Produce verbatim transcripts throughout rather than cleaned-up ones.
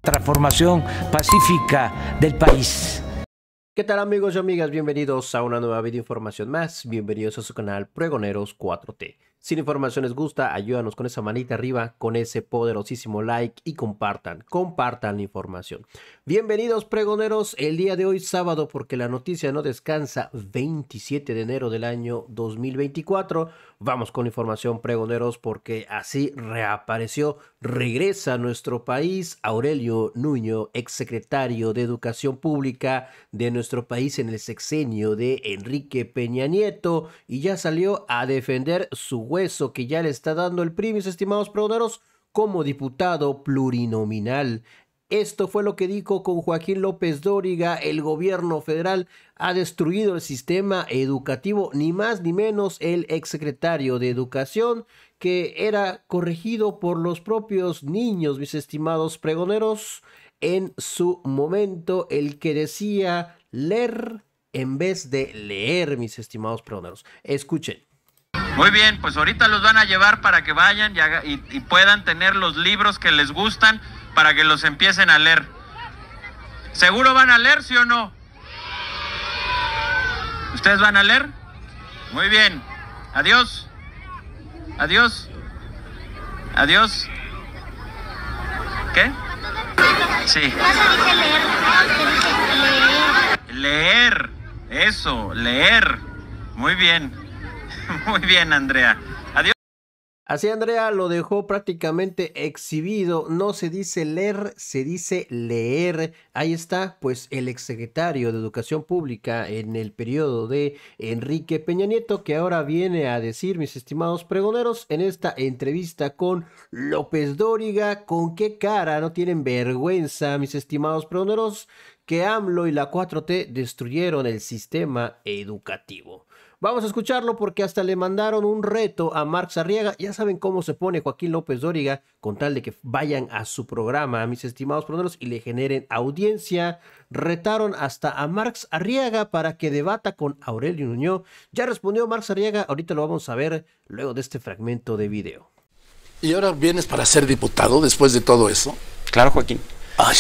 transformación pacífica del país. ¿Qué tal, amigos y amigas? Bienvenidos a una nueva videoinformación más. Bienvenidos a su canal Pregoneros cuatro T. Si la información les gusta, ayúdanos con esa manita arriba, con ese poderosísimo like y compartan, compartan la información. Bienvenidos, pregoneros, el día de hoy sábado, porque la noticia no descansa, veintisiete de enero del año dos mil veinticuatro. Vamos con información, pregoneros, porque así reapareció, regresa a nuestro país Aurelio Nuño, exsecretario de Educación Pública de nuestro país en el sexenio de Enrique Peña Nieto, y ya salió a defender su hueso que ya le está dando el P R I, mis estimados pregoneros, como diputado plurinominal. Esto fue lo que dijo con Joaquín López Dóriga. El gobierno federal ha destruido el sistema educativo, ni más ni menos el exsecretario de Educación, que era corregido por los propios niños, mis estimados pregoneros, en su momento, el que decía leer en vez de leer, mis estimados pregoneros. Escuchen. Muy bien, pues ahorita los van a llevar para que vayan y, haga, y, y puedan tener los libros que les gustan para que los empiecen a leer. ¿Seguro van a leer, sí o no? ¿Ustedes van a leer? Muy bien. Adiós. Adiós. Adiós. ¿Qué? Sí. Leer. Eso, leer. Muy bien. Muy bien, Andrea. Adiós. Así Andrea lo dejó prácticamente exhibido. No se dice leer, se dice leer. Ahí está, pues, el exsecretario de Educación Pública en el periodo de Enrique Peña Nieto, que ahora viene a decir, mis estimados pregoneros, en esta entrevista con López Dóriga, con qué cara no tienen vergüenza, mis estimados pregoneros, que AMLO y la cuatro T destruyeron el sistema educativo. Vamos a escucharlo porque hasta le mandaron un reto a Marx Arriaga. Ya saben cómo se pone Joaquín López Dóriga con tal de que vayan a su programa, mis estimados pregoneros, y le generen audiencia. Retaron hasta a Marx Arriaga para que debata con Aurelio Nuño. Ya respondió Marx Arriaga, ahorita lo vamos a ver luego de este fragmento de video. ¿Y ahora vienes para ser diputado después de todo eso? Claro, Joaquín. Ay,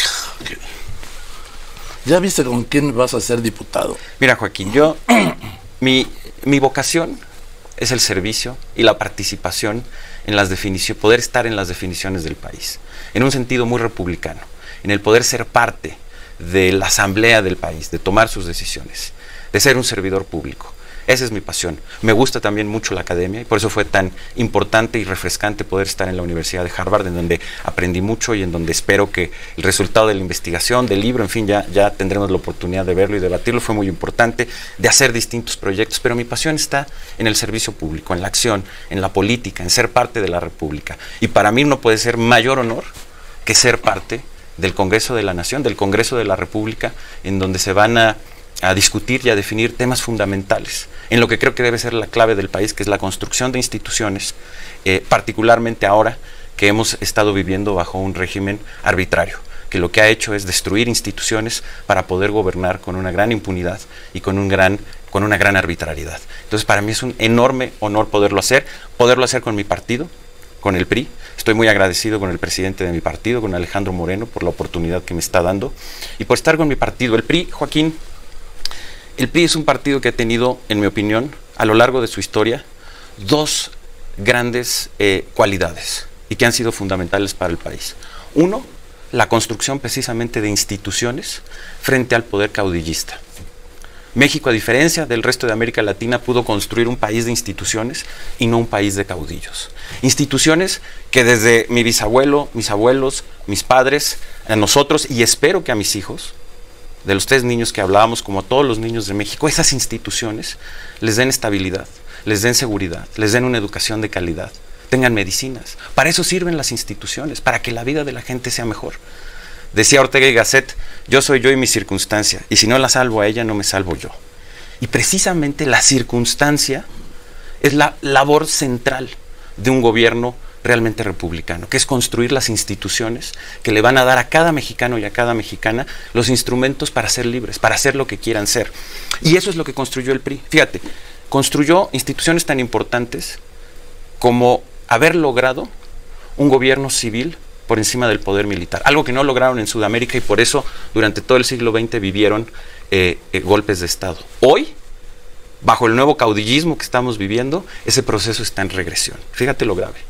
¿ya viste con quién vas a ser diputado? Mira, Joaquín, yo... mi... Mi vocación es el servicio y la participación en las definiciones, poder estar en las definiciones del país, en un sentido muy republicano, en el poder ser parte de la asamblea del país, de tomar sus decisiones, de ser un servidor público. Esa es mi pasión. Me gusta también mucho la academia y por eso fue tan importante y refrescante poder estar en la Universidad de Harvard, en donde aprendí mucho y en donde espero que el resultado de la investigación, del libro, en fin, ya, ya tendremos la oportunidad de verlo y debatirlo. Fue muy importante, de hacer distintos proyectos, pero mi pasión está en el servicio público, en la acción, en la política, en ser parte de la República. Y para mí no puede ser mayor honor que ser parte del Congreso de la Nación, del Congreso de la República, en donde se van a a discutir y a definir temas fundamentales en lo que creo que debe ser la clave del país, que es la construcción de instituciones, eh, particularmente ahora que hemos estado viviendo bajo un régimen arbitrario, que lo que ha hecho es destruir instituciones para poder gobernar con una gran impunidad y con, un gran, con una gran arbitrariedad. Entonces, para mí es un enorme honor poderlo hacer, poderlo hacer con mi partido, con el P R I. Estoy muy agradecido con el presidente de mi partido, con Alejandro Moreno, por la oportunidad que me está dando y por estar con mi partido. El P R I, Joaquín, el P R I es un partido que ha tenido, en mi opinión, a lo largo de su historia, dos grandes eh, cualidades y que han sido fundamentales para el país. Uno, la construcción precisamente de instituciones frente al poder caudillista. México, a diferencia del resto de América Latina, pudo construir un país de instituciones y no un país de caudillos. Instituciones que desde mi bisabuelo, mis abuelos, mis padres, a nosotros y espero que a mis hijos, de los tres niños que hablábamos, como a todos los niños de México, esas instituciones les den estabilidad, les den seguridad, les den una educación de calidad, tengan medicinas. Para eso sirven las instituciones, para que la vida de la gente sea mejor. Decía Ortega y Gasset, yo soy yo y mi circunstancia, y si no la salvo a ella, no me salvo yo. Y precisamente la circunstancia es la labor central de un gobierno realmente republicano, que es construir las instituciones que le van a dar a cada mexicano y a cada mexicana los instrumentos para ser libres, para hacer lo que quieran ser. Y eso es lo que construyó el P R I. Fíjate, construyó instituciones tan importantes como haber logrado un gobierno civil por encima del poder militar, algo que no lograron en Sudamérica y por eso durante todo el siglo veinte vivieron eh, eh, golpes de Estado. Hoy, bajo el nuevo caudillismo que estamos viviendo, ese proceso está en regresión. Fíjate lo grave.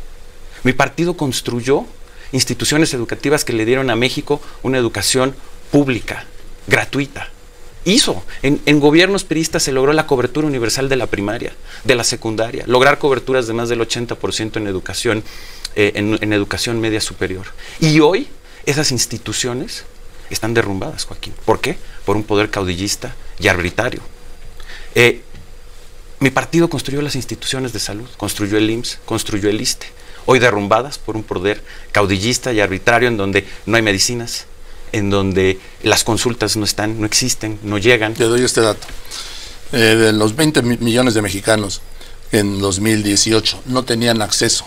Mi partido construyó instituciones educativas que le dieron a México una educación pública, gratuita. Hizo, en, en gobiernos priistas se logró la cobertura universal de la primaria, de la secundaria, lograr coberturas de más del ochenta por ciento en educación, eh, en, en educación media superior. Y hoy esas instituciones están derrumbadas, Joaquín. ¿Por qué? Por un poder caudillista y arbitrario. Eh, mi partido construyó las instituciones de salud, construyó el I M S S, construyó el ISSSTE, hoy derrumbadas por un poder caudillista y arbitrario en donde no hay medicinas, en donde las consultas no están, no existen, no llegan. Te doy este dato. Eh, de los veinte millones de mexicanos en dos mil dieciocho no tenían acceso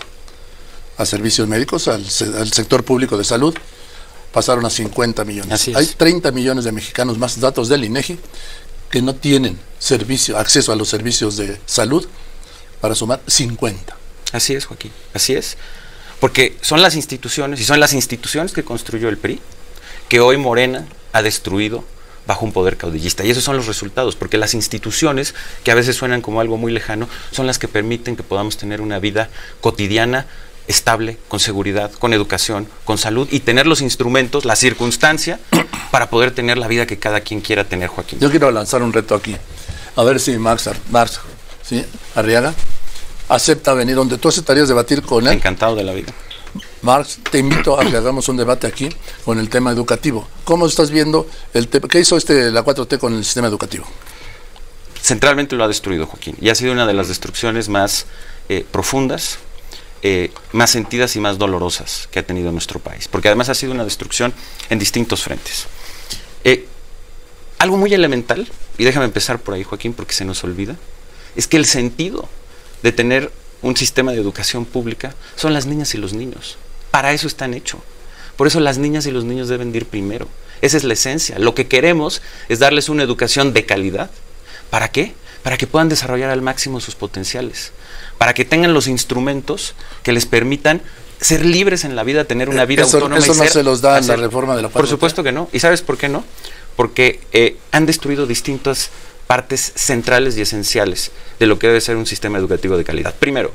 a servicios médicos, al, al sector público de salud, pasaron a cincuenta millones. Así es. Hay treinta millones de mexicanos, más datos del INEGI, que no tienen servicio, acceso a los servicios de salud, para sumar cincuenta. Así es, Joaquín, así es. Porque son las instituciones, y son las instituciones que construyó el P R I, que hoy Morena ha destruido bajo un poder caudillista. Y esos son los resultados, porque las instituciones, que a veces suenan como algo muy lejano, son las que permiten que podamos tener una vida cotidiana, estable, con seguridad, con educación, con salud, y tener los instrumentos, la circunstancia, para poder tener la vida que cada quien quiera tener, Joaquín. Yo quiero lanzar un reto aquí. A ver si Max, Max ¿sí? Arriaga acepta venir, donde tú aceptarías debatir con él. Encantado de la vida. Marx, te invito a que hagamos un debate aquí con el tema educativo. ¿Cómo estás viendo el tema? ¿Qué hizo este la cuatro T con el sistema educativo? Centralmente lo ha destruido, Joaquín, y ha sido una de las destrucciones más eh, profundas, eh, más sentidas y más dolorosas que ha tenido nuestro país, porque además ha sido una destrucción en distintos frentes. Eh, algo muy elemental, y déjame empezar por ahí, Joaquín, porque se nos olvida, es que el sentido de tener un sistema de educación pública son las niñas y los niños. Para eso están hechos. Por eso las niñas y los niños deben de ir primero. Esa es la esencia. Lo que queremos es darles una educación de calidad. ¿Para qué? Para que puedan desarrollar al máximo sus potenciales. Para que tengan los instrumentos que les permitan ser libres en la vida, tener una vida eso, autónoma. Eso y no ser, se los da en hacer, la reforma de la cuatro T. Por supuesto que no. ¿Y sabes por qué no? Porque eh, han destruido distintas partes centrales y esenciales de lo que debe ser un sistema educativo de calidad. Primero,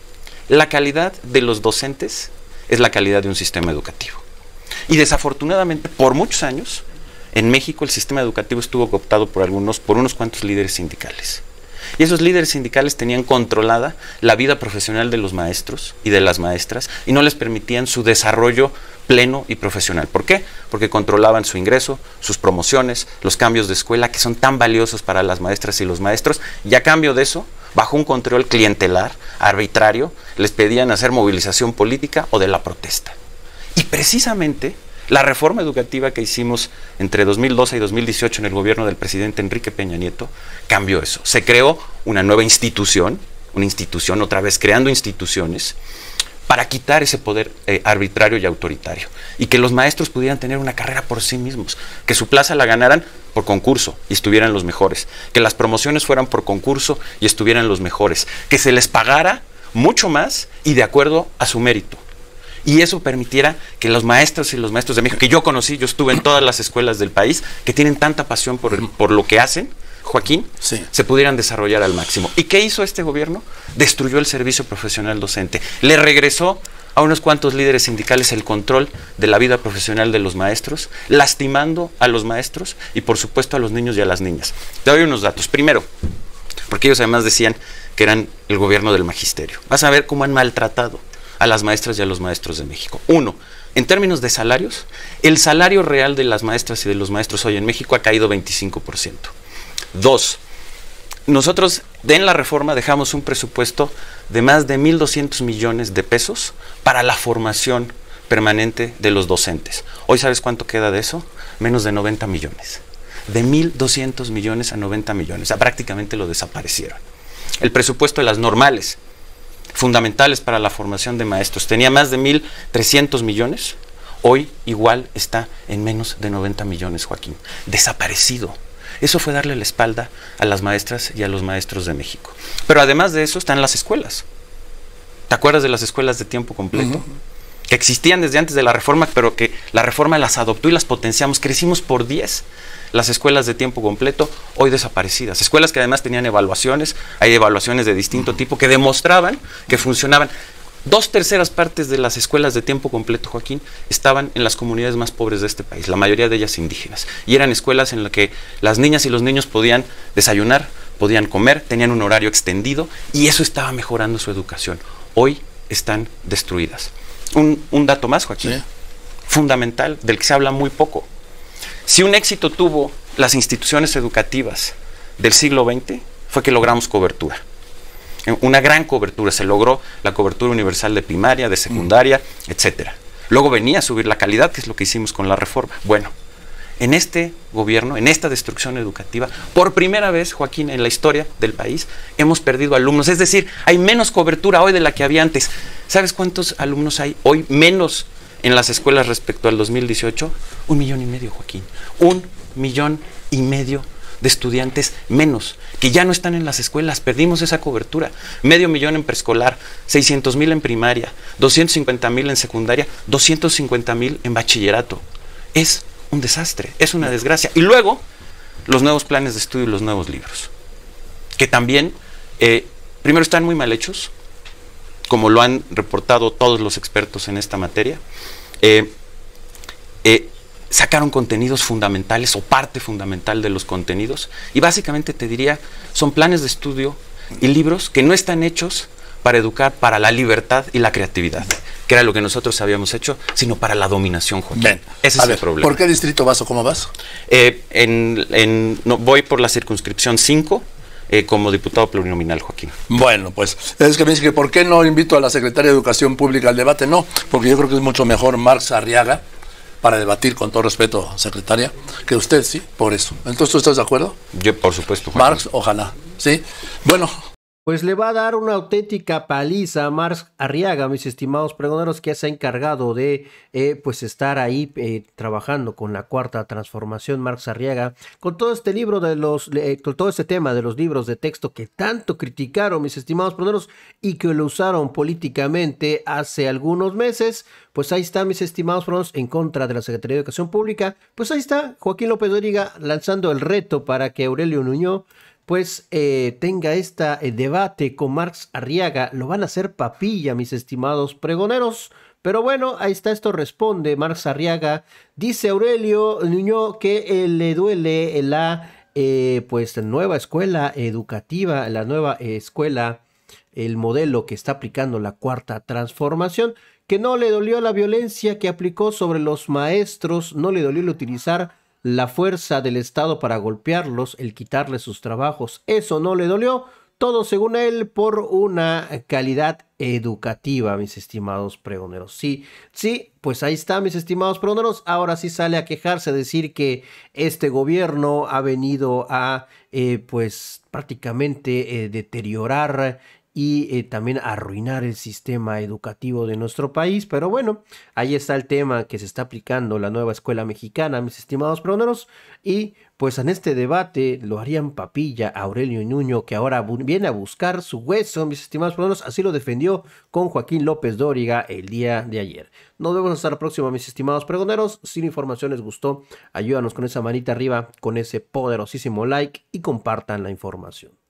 la calidad de los docentes es la calidad de un sistema educativo. Y desafortunadamente, por muchos años, en México el sistema educativo estuvo cooptado por algunos, por unos cuantos líderes sindicales. Y esos líderes sindicales tenían controlada la vida profesional de los maestros y de las maestras y no les permitían su desarrollo pleno y profesional. ¿Por qué? Porque controlaban su ingreso, sus promociones, los cambios de escuela que son tan valiosos para las maestras y los maestros, y a cambio de eso, bajo un control clientelar, arbitrario, les pedían hacer movilización política o de la protesta. Y precisamente la reforma educativa que hicimos entre dos mil doce y dos mil dieciocho en el gobierno del presidente Enrique Peña Nieto cambió eso. Se creó una nueva institución, una institución otra vez creando instituciones para quitar ese poder eh, arbitrario y autoritario y que los maestros pudieran tener una carrera por sí mismos, que su plaza la ganaran por concurso y estuvieran los mejores, que las promociones fueran por concurso y estuvieran los mejores, que se les pagara mucho más y de acuerdo a su mérito. Y eso permitiera que los maestros y los maestros de México, que yo conocí, yo estuve en todas las escuelas del país, que tienen tanta pasión por, el, por lo que hacen, Joaquín, sí, se pudieran desarrollar al máximo. ¿Y qué hizo este gobierno? Destruyó el servicio profesional docente. Le regresó a unos cuantos líderes sindicales el control de la vida profesional de los maestros, lastimando a los maestros y por supuesto a los niños y a las niñas. Te doy unos datos. Primero, porque ellos además decían que eran el gobierno del magisterio. Vas a ver cómo han maltratado a las maestras y a los maestros de México. Uno, en términos de salarios, el salario real de las maestras y de los maestros hoy en México ha caído veinticinco por ciento. Dos, nosotros en la reforma dejamos un presupuesto de más de mil doscientos millones de pesos para la formación permanente de los docentes. Hoy, ¿sabes cuánto queda de eso? Menos de noventa millones. De mil doscientos millones a noventa millones. O sea, prácticamente lo desaparecieron. El presupuesto de las normales, fundamentales para la formación de maestros, tenía más de mil trescientos millones. Hoy igual está en menos de noventa millones, Joaquín. Desaparecido. Eso fue darle la espalda a las maestras y a los maestros de México. Pero además de eso están las escuelas. ¿Te acuerdas de las escuelas de tiempo completo? Uh-huh. que existían desde antes de la reforma, pero que la reforma las adoptó y las potenciamos. Crecimos por diez las escuelas de tiempo completo, hoy desaparecidas. Escuelas que además tenían evaluaciones, hay evaluaciones de distinto tipo que demostraban que funcionaban. Dos terceras partes de las escuelas de tiempo completo, Joaquín, estaban en las comunidades más pobres de este país, la mayoría de ellas indígenas. Y eran escuelas en las que las niñas y los niños podían desayunar, podían comer, tenían un horario extendido y eso estaba mejorando su educación. Hoy están destruidas. Un, un dato más, Joaquín, sí, fundamental, del que se habla muy poco. Si un éxito tuvo las instituciones educativas del siglo veinte, fue que logramos cobertura. Una gran cobertura, se logró la cobertura universal de primaria, de secundaria, mm. etcétera. Luego venía a subir la calidad, que es lo que hicimos con la reforma. Bueno, en este gobierno, en esta destrucción educativa, por primera vez, Joaquín, en la historia del país, hemos perdido alumnos. Es decir, hay menos cobertura hoy de la que había antes. ¿Sabes cuántos alumnos hay hoy menos en las escuelas respecto al dos mil dieciocho? Un millón y medio, Joaquín. Un millón y medio de estudiantes menos, que ya no están en las escuelas. Perdimos esa cobertura. Medio millón en preescolar, seiscientos mil en primaria, doscientos cincuenta mil en secundaria, doscientos cincuenta mil en bachillerato. Es un desastre, es una desgracia. Y luego, los nuevos planes de estudio y los nuevos libros, que también, eh, primero, están muy mal hechos, como lo han reportado todos los expertos en esta materia. Eh, eh, sacaron contenidos fundamentales o parte fundamental de los contenidos y básicamente te diría, son planes de estudio y libros que no están hechos para educar para la libertad y la creatividad, que era lo que nosotros habíamos hecho, sino para la dominación, Joaquín. Bien. Ese A es ver, el problema. ¿por qué distrito vas o cómo vas? Eh, en, en, no, voy por la circunscripción cinco, eh, como diputado plurinominal, Joaquín. Bueno, pues es que me dice que ¿por qué no invito a la Secretaria de Educación Pública al debate? No, porque yo creo que es mucho mejor Marx Arriaga para debatir, con todo respeto, secretaria, que usted, sí, por eso. Entonces, ¿tú estás de acuerdo? Yo, por supuesto, Joaquín. Marx, ojalá, sí. Bueno. Pues le va a dar una auténtica paliza a Marx Arriaga, mis estimados pregoneros, que se ha encargado de eh, pues estar ahí eh, trabajando con la cuarta transformación. Marx Arriaga, con todo este libro de los, eh, con todo este tema de los libros de texto que tanto criticaron, mis estimados pregoneros, y que lo usaron políticamente hace algunos meses. Pues ahí está, mis estimados pregoneros, en contra de la Secretaría de Educación Pública. Pues ahí está Joaquín López Dóriga lanzando el reto para que Aurelio Nuño pues eh, tenga este eh, debate con Marx Arriaga. Lo van a hacer papilla, mis estimados pregoneros. Pero bueno, ahí está, esto responde Marx Arriaga. Dice Aurelio Nuño que eh, le duele la eh, pues nueva escuela educativa, la nueva eh, escuela, el modelo que está aplicando la cuarta transformación, que no le dolió la violencia que aplicó sobre los maestros, no le dolió el utilizar la fuerza del Estado para golpearlos, el quitarles sus trabajos. Eso no le dolió. Todo, según él, por una calidad educativa, mis estimados pregoneros. Sí, sí, pues ahí está, mis estimados pregoneros. Ahora sí sale a quejarse, a decir que este gobierno ha venido a, eh, pues, prácticamente eh, deteriorar y eh, también arruinar el sistema educativo de nuestro país. Pero bueno, ahí está el tema que se está aplicando la nueva escuela mexicana, mis estimados pregoneros. Y pues en este debate lo harían papilla a Aurelio Nuño, que ahora viene a buscar su hueso, mis estimados pregoneros. Así lo defendió con Joaquín López Dóriga el día de ayer. Nos vemos hasta la próxima, mis estimados pregoneros. Si la información les gustó, ayúdanos con esa manita arriba, con ese poderosísimo like y compartan la información.